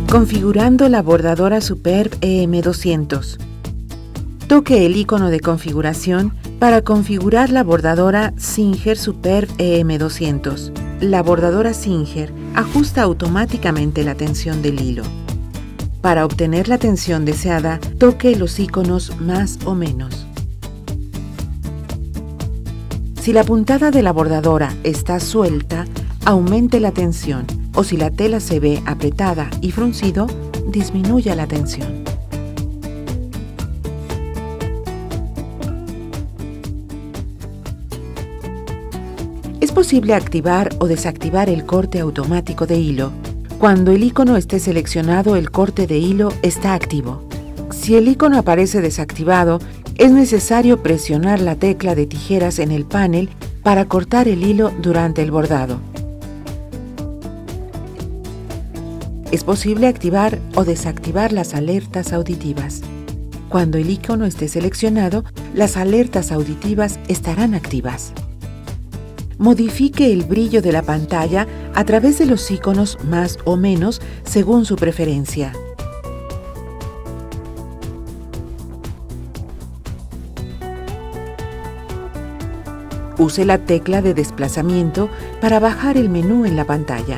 Configurando la bordadora Superb EM200. Toque el icono de configuración para configurar la bordadora Singer Superb EM200. La bordadora Singer ajusta automáticamente la tensión del hilo. Para obtener la tensión deseada, toque los iconos más o menos. Si la puntada de la bordadora está suelta, aumente la tensión, o si la tela se ve apretada y fruncido, disminuya la tensión. Es posible activar o desactivar el corte automático de hilo. Cuando el icono esté seleccionado, el corte de hilo está activo. Si el icono aparece desactivado, es necesario presionar la tecla de tijeras en el panel para cortar el hilo durante el bordado. Es posible activar o desactivar las alertas auditivas. Cuando el icono esté seleccionado, las alertas auditivas estarán activas. Modifique el brillo de la pantalla a través de los iconos más o menos según su preferencia. Use la tecla de desplazamiento para bajar el menú en la pantalla.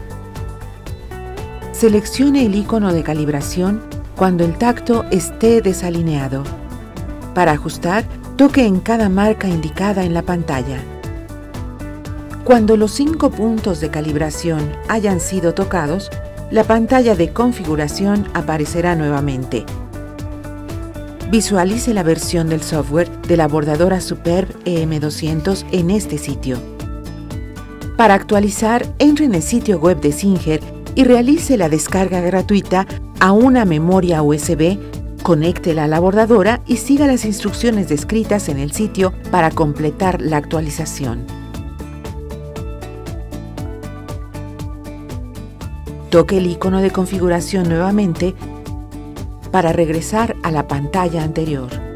Seleccione el icono de calibración cuando el tacto esté desalineado. Para ajustar, toque en cada marca indicada en la pantalla. Cuando los 5 puntos de calibración hayan sido tocados, la pantalla de configuración aparecerá nuevamente. Visualice la versión del software de la bordadora Superb EM200 en este sitio. Para actualizar, entre en el sitio web de Singer y realice la descarga gratuita a una memoria USB, conéctela a la bordadora y siga las instrucciones descritas en el sitio para completar la actualización. Toque el icono de configuración nuevamente para regresar a la pantalla anterior.